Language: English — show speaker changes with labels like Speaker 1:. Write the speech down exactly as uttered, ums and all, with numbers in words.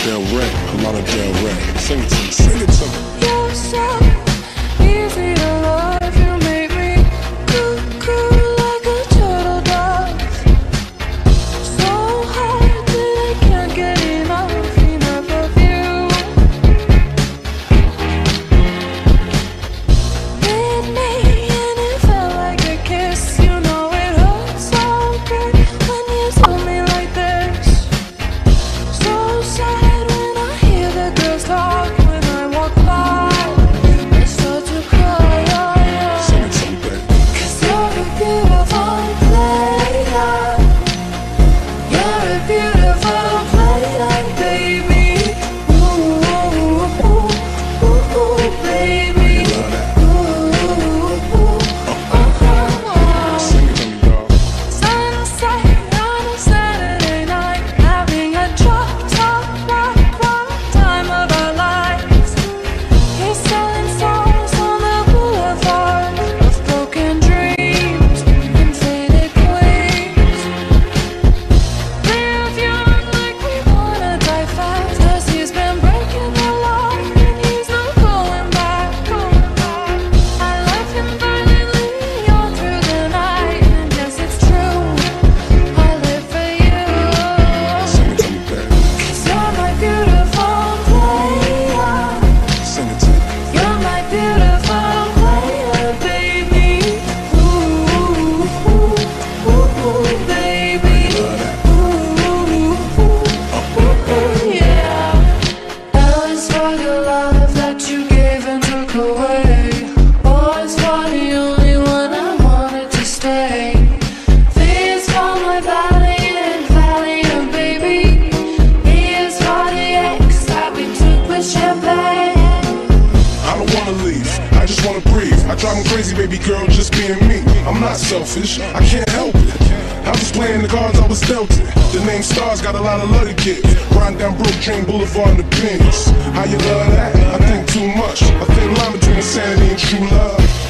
Speaker 1: Del Rey, a lot of Del Rey. Sing it to me, sing it to me.
Speaker 2: You're so easy to love. You make me cuckoo like a turtle does. So hard that I can't get enough, enough of you. Hit me and it felt like a kiss. You know it hurt so good when you told me like this. So sad when I hear the girls talk. When I walk by, I start to cry, yeah, yeah.
Speaker 1: Sing it to me, baby.
Speaker 2: 'Cause you're a beautiful player. You're a beautiful player, baby. Ooh, ooh, ooh, ooh, ooh, baby.
Speaker 1: Love that.
Speaker 2: Ooh, ooh, uh-huh.
Speaker 1: Sing it to me, dog.
Speaker 2: Sunset on a Saturday night, having a drop top rock rock time of our lives. He's selling songs on the boulevard of broken dreams and faded queens. Live young like we wanna die fast, 'cause he's been breaking the law and he's not going back, going back. I love him violently all through the night, and yes, it's true, I live for you.
Speaker 1: Sing it to me, baby.
Speaker 2: 'Cause you're my beautiful player.
Speaker 1: Sing it to me.
Speaker 2: You're my beautiful player, baby. Ooh, ooh, ooh, ooh, baby.
Speaker 1: Love that.
Speaker 2: Ooh, ooh, ooh, yeah. Always for the love that you gave and took away. Always for the only one I wanted to stay. This for my valiant, valiant baby. Here's for the ex that we took with champagne.
Speaker 1: I don't wanna leave, I just wanna breathe. I drive me crazy, baby girl, just being me. I'm not selfish, I can't help it. I'm just playing the cards I was dealt it. The name Stars got a lot of love to give. Riding down Brook Train Boulevard in the Benz. How you love that? I think too much. A thin line between insanity and true love.